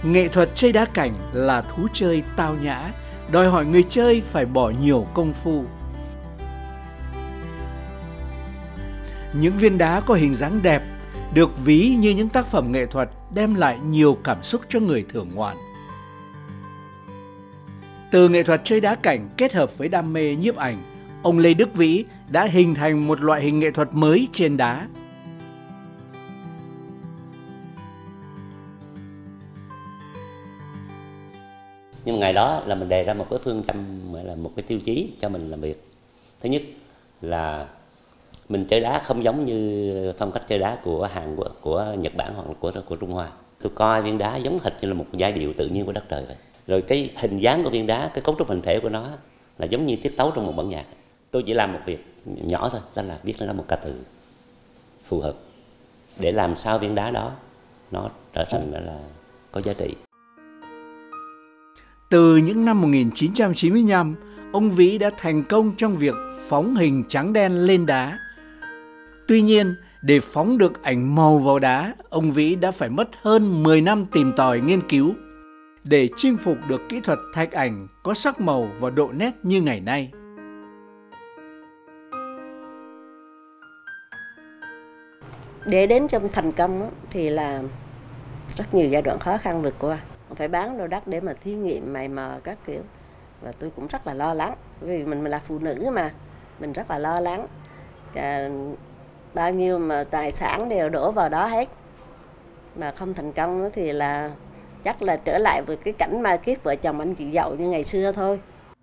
Nghệ thuật chơi đá cảnh là thú chơi tao nhã, đòi hỏi người chơi phải bỏ nhiều công phu. Những viên đá có hình dáng đẹp, được ví như những tác phẩm nghệ thuật đem lại nhiều cảm xúc cho người thưởng ngoạn. Từ nghệ thuật chơi đá cảnh kết hợp với đam mê nhiếp ảnh, ông Lê Đức Vĩ đã hình thành một loại hình nghệ thuật mới trên đá. Nhưng ngày đó là mình đề ra một cái phương châm, là một cái tiêu chí cho mình làm việc. Thứ nhất là mình chơi đá không giống như phong cách chơi đá của của Nhật Bản hoặc của Trung Hoa. Tôi coi viên đá giống hệt như là một giai điệu tự nhiên của đất trời vậy. Rồi cái hình dáng của viên đá, cái cấu trúc hình thể của nó là giống như tiết tấu trong một bản nhạc. Tôi chỉ làm một việc nhỏ thôi, đó là viết ra một ca từ phù hợp để làm sao viên đá đó nó trở thành là có giá trị. Từ những năm 1995, ông Vĩ đã thành công trong việc phóng hình trắng đen lên đá. Tuy nhiên, để phóng được ảnh màu vào đá, ông Vĩ đã phải mất hơn 10 năm tìm tòi nghiên cứu để chinh phục được kỹ thuật thạch ảnh có sắc màu và độ nét như ngày nay. Để đến trong thành công thì là rất nhiều giai đoạn khó khăn vượt qua. Phải bán đồ đất để mà thí nghiệm mày mò các kiểu. Và tôi cũng rất là lo lắng, vì mình là phụ nữ mà, mình rất là lo lắng. Bao nhiêu mà tài sản đều đổ vào đó hết. Mà không thành công thì là chắc là trở lại với cái cảnh mà kiếp vợ chồng anh chị dậu như ngày xưa thôi.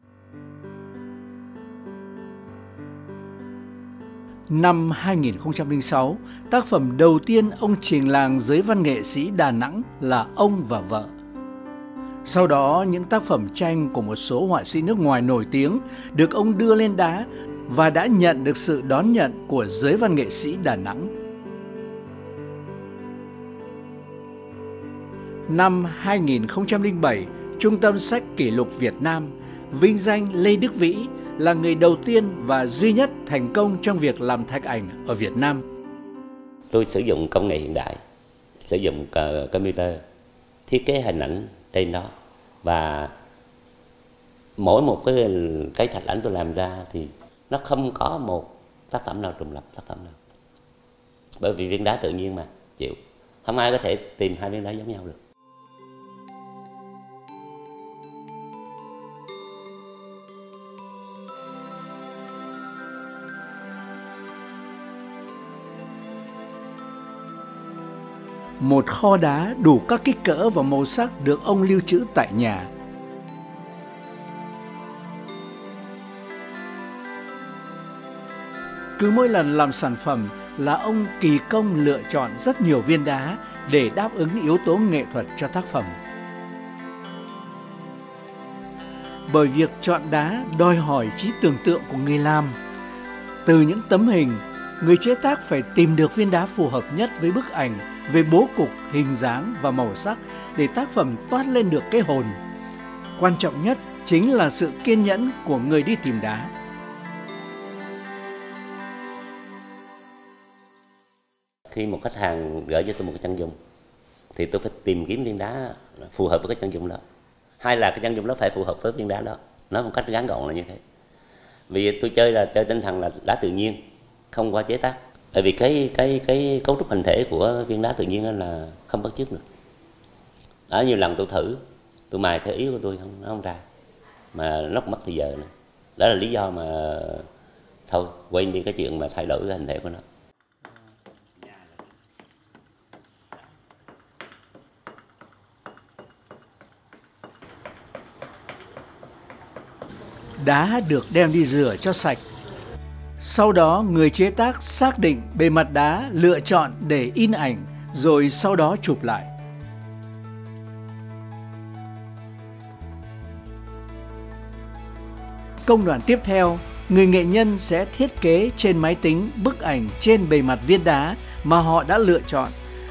Năm 2006, tác phẩm đầu tiên ông trình làng giới văn nghệ sĩ Đà Nẵng là Ông và Vợ. Sau đó, những tác phẩm tranh của một số họa sĩ nước ngoài nổi tiếng được ông đưa lên đá và đã nhận được sự đón nhận của giới văn nghệ sĩ Đà Nẵng. Năm 2007, Trung tâm Sách Kỷ lục Việt Nam vinh danh Lê Đức Vĩ là người đầu tiên và duy nhất thành công trong việc làm thạch ảnh ở Việt Nam. Tôi sử dụng công nghệ hiện đại, sử dụng computer, thiết kế hình ảnh trên đó, và mỗi một cái thạch ảnh tôi làm ra thì nó không có một tác phẩm nào trùng lặp tác phẩm nào, bởi vì viên đá tự nhiên mà, chịu, không ai có thể tìm hai viên đá giống nhau được. Một kho đá đủ các kích cỡ và màu sắc được ông lưu trữ tại nhà. Cứ mỗi lần làm sản phẩm là ông kỳ công lựa chọn rất nhiều viên đá để đáp ứng yếu tố nghệ thuật cho tác phẩm. Bởi việc chọn đá đòi hỏi trí tưởng tượng của người làm. Từ những tấm hình, người chế tác phải tìm được viên đá phù hợp nhất với bức ảnh về bố cục, hình dáng và màu sắc để tác phẩm toát lên được cái hồn. Quan trọng nhất chính là sự kiên nhẫn của người đi tìm đá. Khi một khách hàng gửi cho tôi một cái chân dung thì tôi phải tìm kiếm viên đá phù hợp với cái chân dung đó. Hay là cái chân dung đó phải phù hợp với viên đá đó. Nói một cách ngắn gọn là như thế. Vì tôi chơi là chơi tinh thần là đá tự nhiên, không qua chế tác. Bởi vì cái cấu trúc hình thể của viên đá tự nhiên là không bắt chước được. Đó, nhiều lần tôi thử, tôi mài theo ý của tôi nó không ra, mà nó mất thời giờ nữa. Đó là lý do mà thôi quên đi cái chuyện mà thay đổi cái hình thể của nó. Đá được đem đi rửa cho sạch. Sau đó người chế tác xác định bề mặt đá lựa chọn để in ảnh, rồi sau đó chụp lại. Công đoạn tiếp theo, người nghệ nhân sẽ thiết kế trên máy tính bức ảnh trên bề mặt viên đá mà họ đã lựa chọn.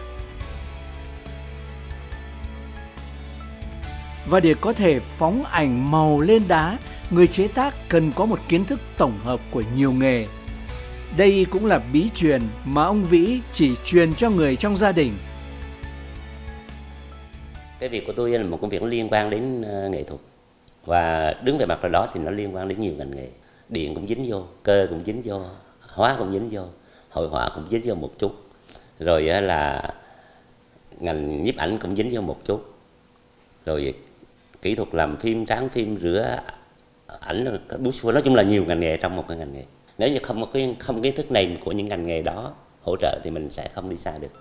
Và để có thể phóng ảnh màu lên đá, người chế tác cần có một kiến thức tổng hợp của nhiều nghề. Đây cũng là bí truyền mà ông Vĩ chỉ truyền cho người trong gia đình. Cái việc của tôi là một công việc liên quan đến nghệ thuật, và đứng về mặt nào đó thì nó liên quan đến nhiều ngành nghề. Điện cũng dính vô, cơ cũng dính vô, hóa cũng dính vô, hội họa cũng dính vô một chút, rồi là ngành nhiếp ảnh cũng dính vô một chút, rồi kỹ thuật làm phim, tráng phim, rửa ảnh, nói chung là nhiều ngành nghề trong một cái ngành nghề. Nếu như không kiến thức này của những ngành nghề đó hỗ trợ thì mình sẽ không đi xa được.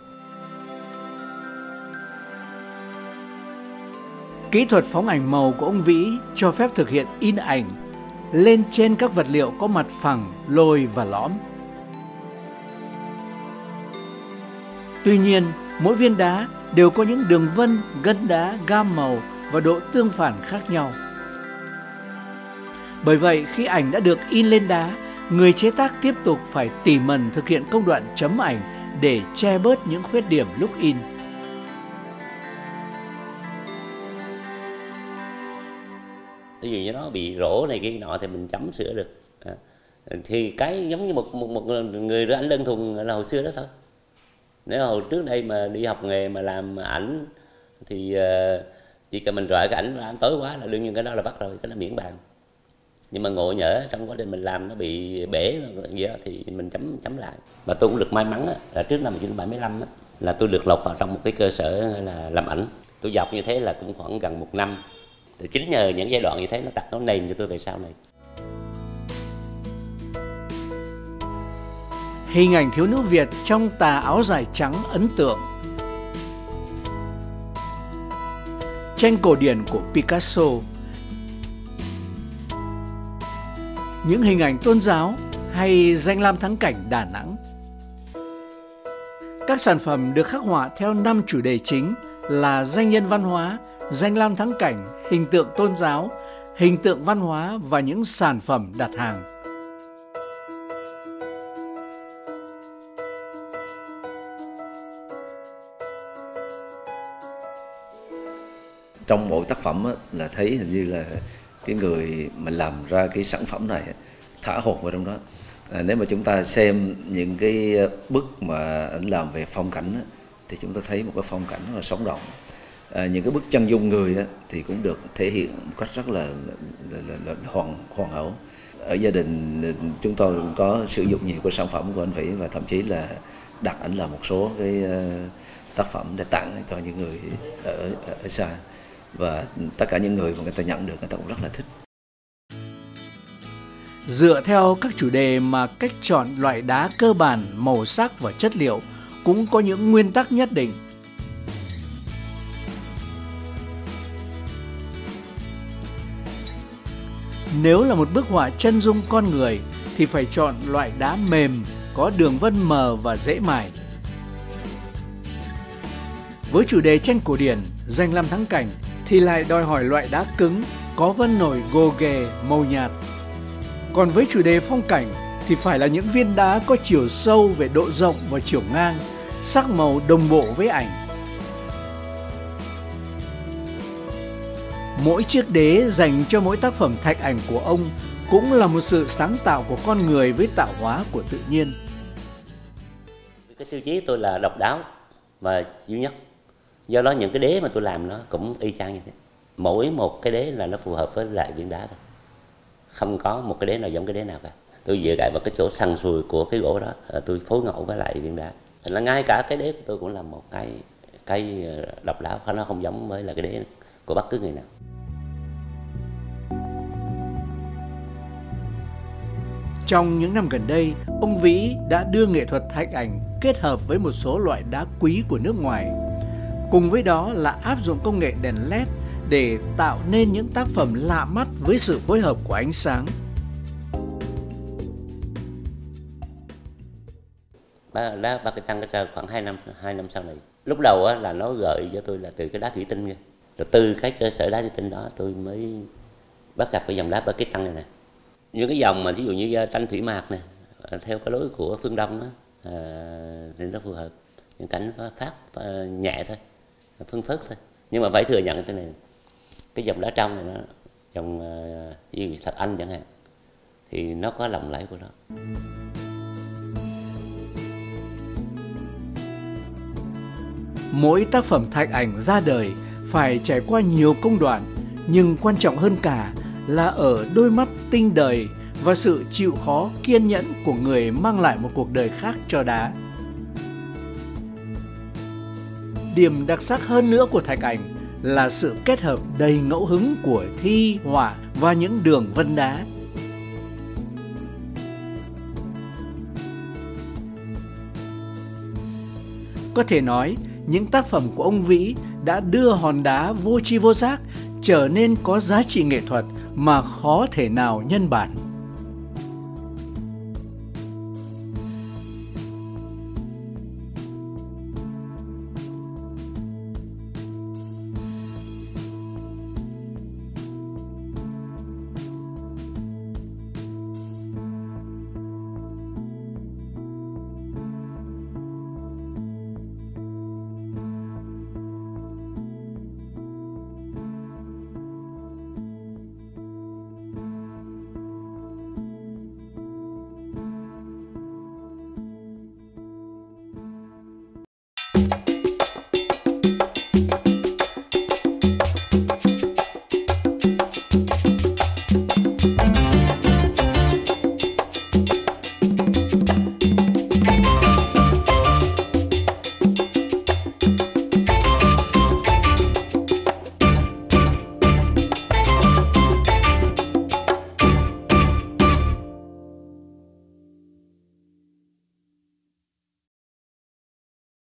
Kỹ thuật phóng ảnh màu của ông Vĩ cho phép thực hiện in ảnh lên trên các vật liệu có mặt phẳng, lồi và lõm. Tuy nhiên, mỗi viên đá đều có những đường vân, gân đá, gam màu và độ tương phản khác nhau. Bởi vậy, khi ảnh đã được in lên đá, người chế tác tiếp tục phải tỉ mẩn thực hiện công đoạn chấm ảnh để che bớt những khuyết điểm lúc in. Ví dụ như nó bị rỗ này kia nọ thì mình chấm sửa được. Thì cái giống như một người rửa ảnh đơn thuần là hồi xưa đó thôi. Nếu hồi trước đây mà đi học nghề mà làm ảnh thì chỉ cần mình rọi cái ảnh ra tối quá là đương nhiên cái đó là bắt rồi, cái đó miễn bàn. Nhưng mà ngộ nhỡ trong quá trình mình làm nó bị bể gì đó, thì mình chấm lại. Và tôi cũng được may mắn là trước năm 1975 là tôi được lọc vào trong một cái cơ sở là làm ảnh. Tôi dọc như thế là cũng khoảng gần 1 năm. Thì chính nhờ những giai đoạn như thế nó đặt nó nền cho tôi về sau này. Hình ảnh thiếu nữ Việt trong tà áo dài trắng ấn tượng. Tranh cổ điển của Picasso. Những hình ảnh tôn giáo hay danh lam thắng cảnh Đà Nẵng. Các sản phẩm được khắc họa theo 5 chủ đề chính là danh nhân văn hóa, danh lam thắng cảnh, hình tượng tôn giáo, hình tượng văn hóa và những sản phẩm đặt hàng. Trong mỗi tác phẩm là thấy hình như là cái người mà làm ra cái sản phẩm này thả hồn vào trong đó. Nếu mà chúng ta xem những cái bức mà anh làm về phong cảnh thì chúng ta thấy một cái phong cảnh rất là sống động. Những cái bức chân dung người thì cũng được thể hiện một cách rất là hoàn hảo. Ở gia đình chúng tôi cũng có sử dụng nhiều cái sản phẩm của anh Vĩ, và thậm chí là đặt ảnh là một số cái tác phẩm để tặng cho những người ở xa, và tất cả những người mà người ta nhận được người ta cũng rất là thích. Dựa theo các chủ đề mà cách chọn loại đá cơ bản, màu sắc và chất liệu cũng có những nguyên tắc nhất định. Nếu là một bức họa chân dung con người thì phải chọn loại đá mềm, có đường vân mờ và dễ mài. Với chủ đề tranh cổ điển, danh lam thắng cảnh thì lại đòi hỏi loại đá cứng, có vân nổi gồ ghề, màu nhạt. Còn với chủ đề phong cảnh thì phải là những viên đá có chiều sâu về độ rộng và chiều ngang, sắc màu đồng bộ với ảnh. Mỗi chiếc đế dành cho mỗi tác phẩm thạch ảnh của ông cũng là một sự sáng tạo của con người với tạo hóa của tự nhiên. Cái tiêu chí tôi là độc đáo và duy nhất. Do đó những cái đế mà tôi làm nó cũng y chang như thế. Mỗi một cái đế là nó phù hợp với lại viên đá thôi. Không có một cái đế nào giống cái đế nào cả. Tôi dựa lại vào cái chỗ sần sùi của cái gỗ đó, tôi phối ngẫu với lại viên đá. Thành là ngay cả cái đế của tôi cũng là một cái độc đáo, nó không giống với là cái đế của bất cứ người nào. Trong những năm gần đây, ông Vĩ đã đưa nghệ thuật thạch ảnh kết hợp với một số loại đá quý của nước ngoài. Cùng với đó là áp dụng công nghệ đèn LED để tạo nên những tác phẩm lạ mắt với sự phối hợp của ánh sáng. Đá Ba Cây Tăng ra khoảng 2 năm sau này. Lúc đầu là nó gợi cho tôi là từ cái đá thủy tinh kia. Rồi từ cái cơ sở đá thủy tinh đó tôi mới bắt gặp cái dòng đá Ba Cây Tăng này nè. Những cái dòng mà ví dụ như tranh thủy mạc này, theo cái lối của phương Đông đó, thì nó phù hợp. Những cảnh phát nhẹ thôi, phân phớt thôi. Nhưng mà phải thừa nhận thế này, cái dòng đá trong này nó dòng như Thạch Anh chẳng hạn, thì nó có lộng lẫy của nó. Mỗi tác phẩm thạch ảnh ra đời phải trải qua nhiều công đoạn, nhưng quan trọng hơn cả là ở đôi mắt tinh đời và sự chịu khó kiên nhẫn của người mang lại một cuộc đời khác cho đá. Điểm đặc sắc hơn nữa của thạch ảnh là sự kết hợp đầy ngẫu hứng của thi, họa và những đường vân đá. Có thể nói, những tác phẩm của ông Vĩ đã đưa hòn đá vô tri vô giác trở nên có giá trị nghệ thuật mà khó thể nào nhân bản.